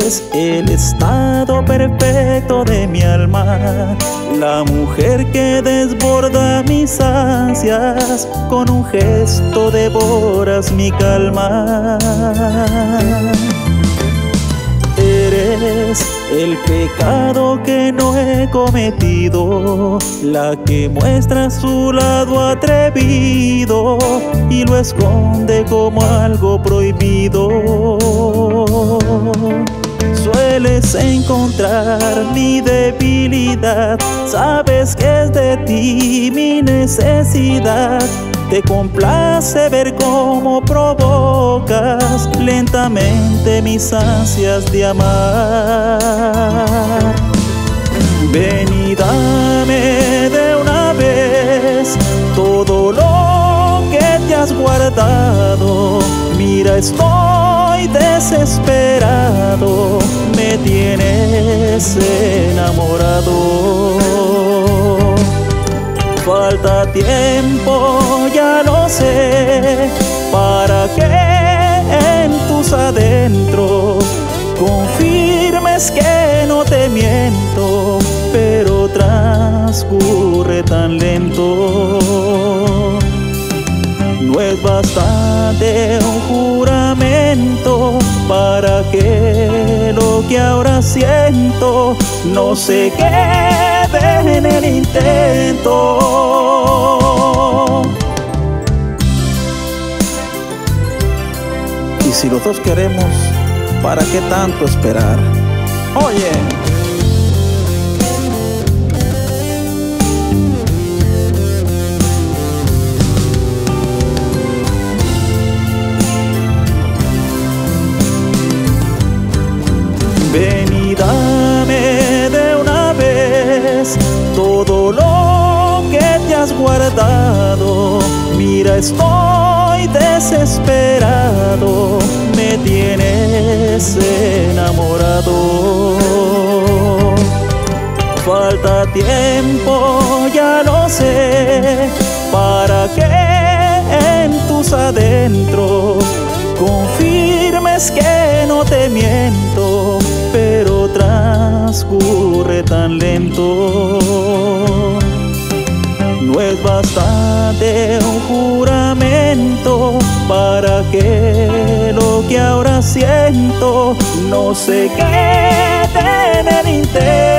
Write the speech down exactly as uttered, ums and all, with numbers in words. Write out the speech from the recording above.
Eres el estado perfecto de mi alma, la mujer que desborda mis ansias, con un gesto devoras mi calma. Eres el pecado que no he cometido, la que muestra su lado atrevido y lo esconde como algo prohibido. Sueles encontrar mi debilidad, sabes que es de ti mi necesidad. Te complace ver cómo provocas lentamente mis ansias de amar. Ven y dame de una vez todo lo que te has guardado. Mira, estoy desesperado, me tienes enamorado. Falta tiempo, ya lo sé, para que en tus adentros confirmes que no te miento, pero transcurre tan lento. No es bastante un juramento para que lo que ahora siento no se quede en el intento. Y si los dos queremos, ¿para qué tanto esperar? Oye. Ven y dame de una vez todo lo que te has guardado. Mira, estoy desesperado, me tienes enamorado. Falta tiempo, ya lo sé, para que en tus adentros confirmes que no te miento, pero transcurre tan lento. No es bastante un juramento para que lo que ahora siento no se quede en el intento.